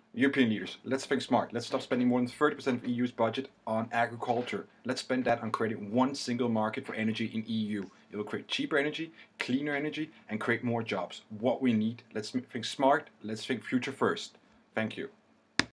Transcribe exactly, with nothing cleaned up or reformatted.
European leaders, let's think smart. Let's stop spending more than thirty percent of E U's budget on agriculture. Let's spend that on creating one single market for energy in E U. It will create cheaper energy, cleaner energy, and create more jobs. What we need, let's think smart, let's think future first. Thank you.